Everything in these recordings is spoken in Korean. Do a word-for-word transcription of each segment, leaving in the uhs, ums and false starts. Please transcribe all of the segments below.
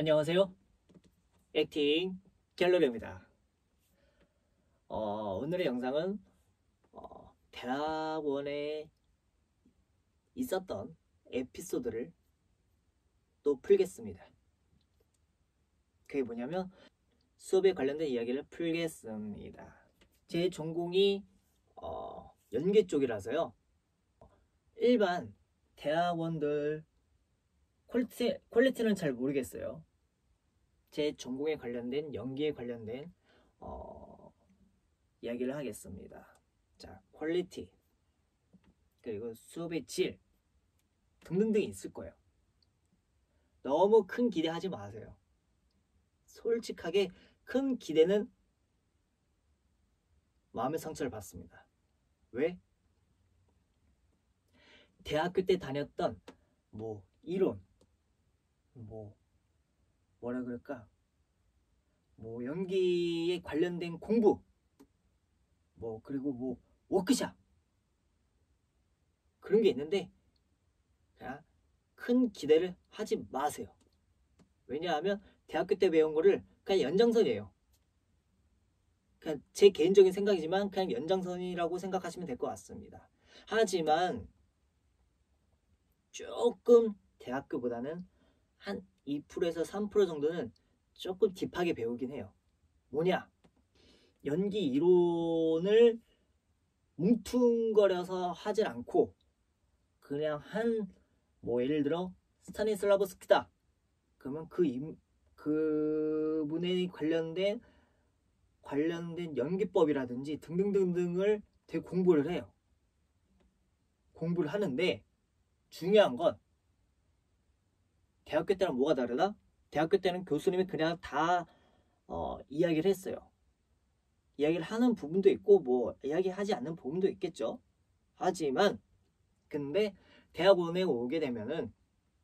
안녕하세요. 액팅 갤러리입니다. 어, 오늘의 영상은 어, 대학원에 있었던 에피소드를 또 풀겠습니다. 그게 뭐냐면 수업에 관련된 이야기를 풀겠습니다. 제 전공이 어, 연계 쪽이라서요. 일반 대학원들 퀄리티, 퀄리티는 잘 모르겠어요. 제 전공에 관련된 연기에 관련된 어, 이야기를 하겠습니다. 자, 퀄리티 그리고 수업의 질 등등등 있을 거예요. 너무 큰 기대하지 마세요. 솔직하게 큰 기대는 마음의 상처를 받습니다. 왜? 대학교 때 다녔던 뭐 이론 뭐 뭐라 그럴까 뭐 연기에 관련된 공부 뭐 그리고 뭐 워크샵 그런 게 있는데 그냥 큰 기대를 하지 마세요. 왜냐하면 대학교 때 배운 거를 그냥 연장선이에요. 그냥 제 개인적인 생각이지만 그냥 연장선이라고 생각하시면 될 것 같습니다. 하지만 조금 대학교보다는 한 이 퍼센트에서 삼 퍼센트 정도는 조금 딥하게 배우긴 해요. 뭐냐? 연기 이론을 뭉퉁거려서 하질 않고 그냥 한 뭐 예를 들어 스타니슬라브스키다 그러면 그 임, 그분에 관련된 관련된 연기법이라든지 등등등등을 되게 공부를 해요. 공부를 하는데 중요한 건 대학교 때랑 뭐가 다르다? 대학교 때는 교수님이 그냥 다 어, 이야기를 했어요. 이야기를 하는 부분도 있고 뭐 이야기하지 않는 부분도 있겠죠. 하지만 근데 대학원에 오게 되면은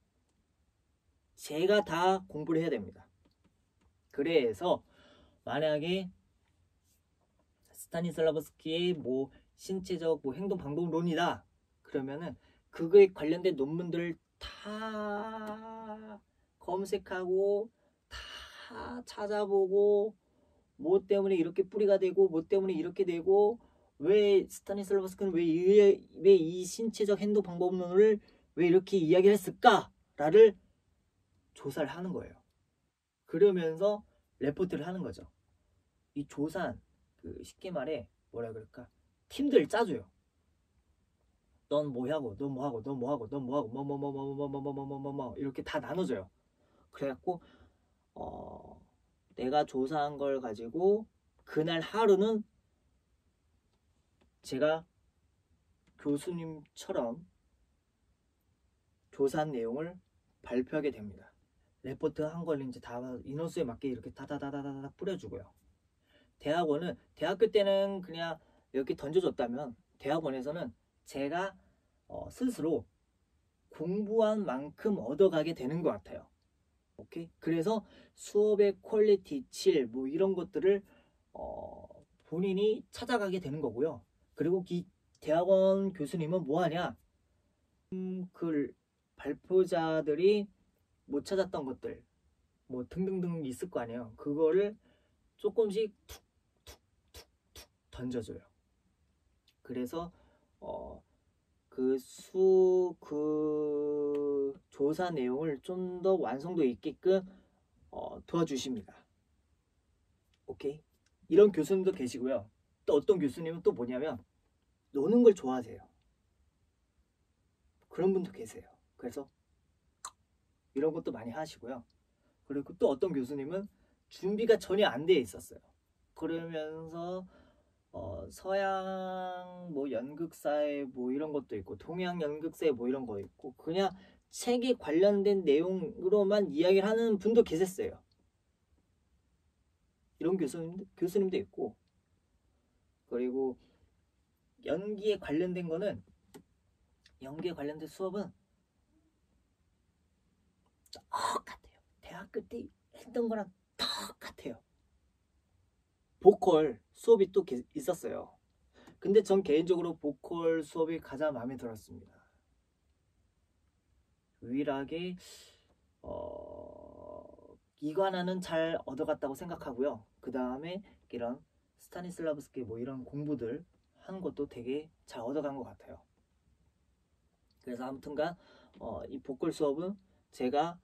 제가 다 공부를 해야 됩니다. 그래서 만약에 스타니슬라브스키의 뭐 신체적 뭐 행동 방법론이다 그러면은 그거에 관련된 논문들을 다 검색하고 다 찾아보고 뭐 때문에 이렇게 뿌리가 되고 뭐 때문에 이렇게 되고 왜 스타니슬라브스키는 왜 이 신체적 행동 방법론을 왜 이렇게 이야기를 했을까를 조사를 하는 거예요. 그러면서 레포트를 하는 거죠. 이 조사한 그 쉽게 말해 뭐라 그럴까 팀들 짜줘요. 넌 뭐하고 넌 뭐하고 넌 뭐하고 넌 뭐하고 뭐 뭐 뭐 뭐 뭐 뭐 뭐 뭐 뭐 뭐 뭐 이렇게 다 나눠줘요. 그래갖고 어 내가 조사한 걸 가지고 그날 하루는 제가 교수님처럼 조사한 내용을 발표하게 됩니다. 레포트 한 걸 이제 다 인원수에 맞게 이렇게 다다다다다 뿌려주고요. 대학원은 대학교 때는 그냥 이렇게 던져줬다면 대학원에서는 제가 어, 스스로 공부한 만큼 얻어가게 되는 것 같아요. 오케이? 그래서 수업의 퀄리티, 질, 뭐 이런 것들을 어, 본인이 찾아가게 되는 거고요. 그리고 이 대학원 교수님은 뭐 하냐? 음, 그 발표자들이 못 찾았던 것들, 뭐 등등등 있을 거 아니에요. 그거를 조금씩 툭툭툭툭 던져줘요. 그래서 어, 그 수, 그 조사 내용을 좀 더 완성도 있게끔 어, 도와주십니다. 오케이? 이런 교수님도 계시고요. 또 어떤 교수님은 또 뭐냐면 노는 걸 좋아하세요. 그런 분도 계세요. 그래서 이런 것도 많이 하시고요. 그리고 또 어떤 교수님은 준비가 전혀 안 돼 있었어요. 그러면서 어, 서양 뭐 연극사에 뭐 이런 것도 있고 동양 연극사에 뭐 이런 거 있고 그냥 책에 관련된 내용으로만 이야기를 하는 분도 계셨어요. 이런 교수님, 교수님도 있고 그리고 연기에 관련된 거는 연기에 관련된 수업은 똑같아요. 대학교 때 했던 거랑 똑같아요. 보컬 수업이 또 있었어요. 근데 전 개인적으로 보컬 수업이 가장 마음에 들었습니다. 유일하게 어... 이거 하나는 잘 얻어갔다고 생각하고요. 그 다음에 이런 스타니슬라브스키 뭐 이런 공부들 하는 것도 되게 잘 얻어간 것 같아요. 그래서 아무튼간 어, 이 보컬 수업은 제가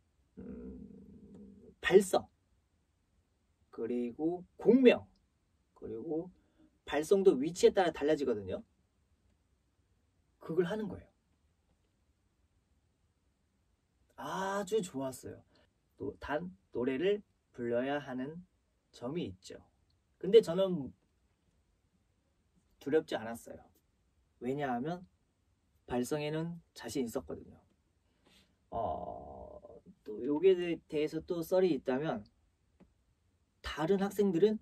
음, 발성 그리고 공명 그리고 발성도 위치에 따라 달라지거든요. 그걸 하는 거예요. 아주 좋았어요. 또 단 노래를 불러야 하는 점이 있죠. 근데 저는 두렵지 않았어요. 왜냐하면 발성에는 자신 있었거든요. 어, 또 여기에 대해서 또 썰이 있다면 다른 학생들은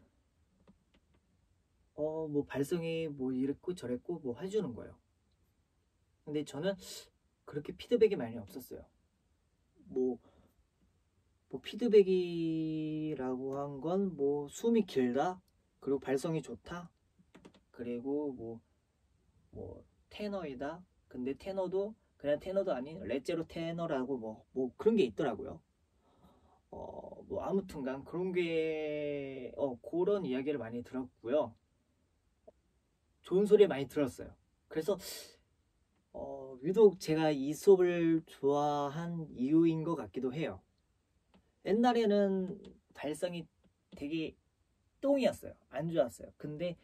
어, 뭐 발성이 뭐 이랬고 저랬고 뭐 해주는 거예요. 근데 저는 그렇게 피드백이 많이 없었어요. 뭐, 뭐 피드백이라고 한 건 뭐 숨이 길다, 그리고 발성이 좋다, 그리고 뭐, 뭐 테너이다. 근데 테너도 그냥 테너도 아닌 레제로 테너라고 뭐, 뭐 그런 게 있더라고요. 어, 뭐 아무튼간 그런 게, 어, 그런 이야기를 많이 들었고요. 좋은 소리 많이 들었어요. 그래서 어, 유독 제가 이 수업을 좋아한 이유인 것 같기도 해요. 옛날에는 발성이 되게 똥이었어요. 안 좋았어요. 근데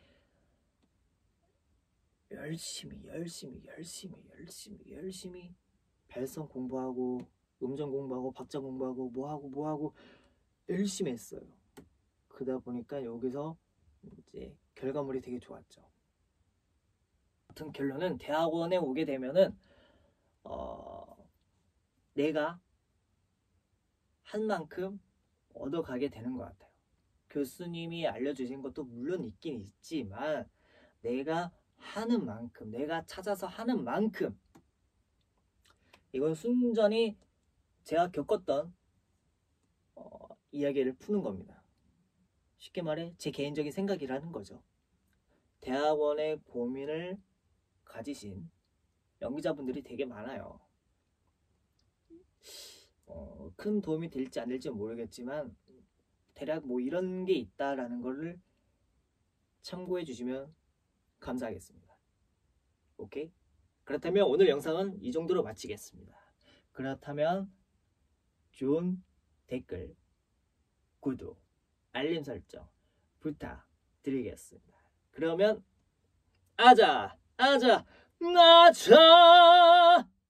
열심히 열심히 열심히 열심히 열심히 발성 공부하고 음정 공부하고 박자 공부하고 뭐하고 뭐하고 열심히 했어요. 그러다 보니까 여기서 이제 결과물이 되게 좋았죠. 같은 결론은 대학원에 오게 되면은 어, 내가 한 만큼 얻어가게 되는 것 같아요. 교수님이 알려주신 것도 물론 있긴 있지만 내가 하는 만큼, 내가 찾아서 하는 만큼, 이건 순전히 제가 겪었던 어, 이야기를 푸는 겁니다. 쉽게 말해 제 개인적인 생각이라는 거죠. 대학원의 고민을 가지신 연기자분들이 되게 많아요. 어, 큰 도움이 될지 안 될지 모르겠지만 대략 뭐 이런 게 있다라는 거를 참고해 주시면 감사하겠습니다. 오케이? 그렇다면 오늘 영상은 이 정도로 마치겠습니다. 그렇다면 좋은 댓글, 구독, 알림 설정 부탁드리겠습니다. 그러면 아자 아자 나자